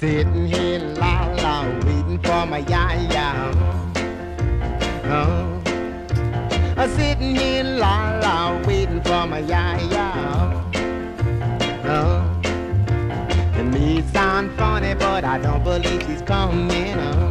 Sitting here la la waiting for my ya. Sitting here la la waiting for my ya. It may sound funny, but I don't believe she's coming.